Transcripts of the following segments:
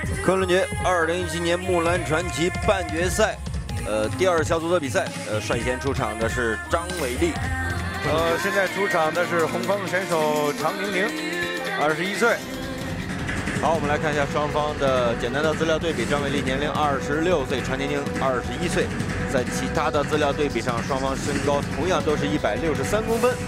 昆仑决2017年木兰传奇半决赛，第2小组的比赛，率先出场的是张伟丽。 现在出场的是红方选手常宁宁，21岁。 好，我们来看一下双方的简单的资料对比。张伟丽年龄26岁，常宁宁21岁。在其他的资料对比上，双方身高同样都是163公分。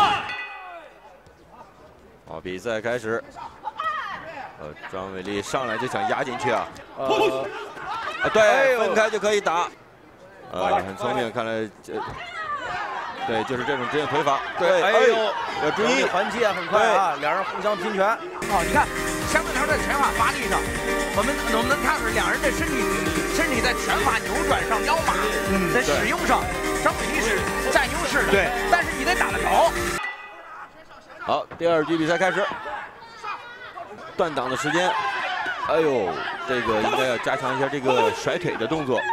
好，比赛开始。张伟丽上来就想压进去啊！对，分开就可以打。很聪明，看来对，就是这种职业腿法。对， 哎呦， 要注意还击啊，很快啊，两人互相拼拳。 好，你看相对来说在拳法发力上，我们能看出两人的身体在拳法扭转上、腰马在使用上，张伟丽是占优势的。 对， 但是你得打得着。 好，第2局比赛开始。断档的时间，哎呦，这个应该要加强一下这个甩腿的动作。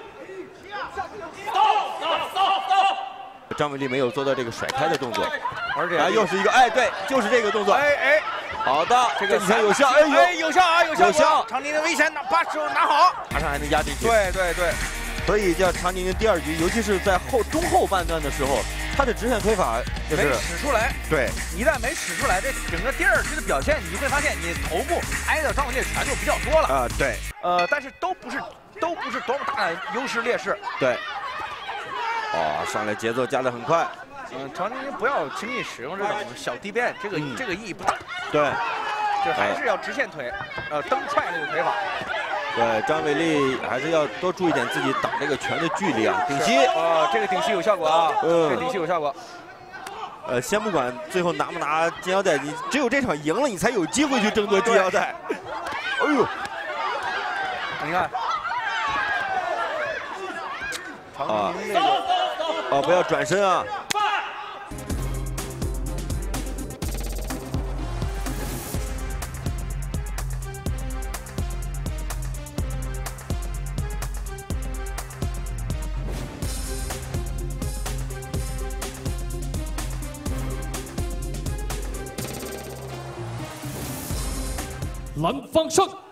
张伟丽没有做到这个甩开的动作， 而且又是一个对，就是这个动作。好的，这个有效， 有效啊，有效！常宁宁危险，把手拿好， 马上还能压进去。 对， 所以叫常宁宁第2局，尤其是在中后半段的时候，他的直线推法就是没使出来。 对， 一旦没使出来，这整个第2局的表现，你就会发现你头部挨到张伟丽的拳就比较多了。 对， 但是都不是多么大的优势劣势。 对。上来节奏加得很快。 常宁宁不要轻易使用这种小地变，这个意义不大。 对， 这还是要直线腿，蹬踹这个腿法。 对，张伟丽还是要多注意点自己打这个拳的距离啊。顶膝， 这个顶膝有效果啊，这个顶膝有效果。 先不管最后拿不拿金腰带，你只有这场赢了，你才有机会去争夺金腰带。哎呦， 你看， 常宁宁那个，不要转身啊。 蓝方胜。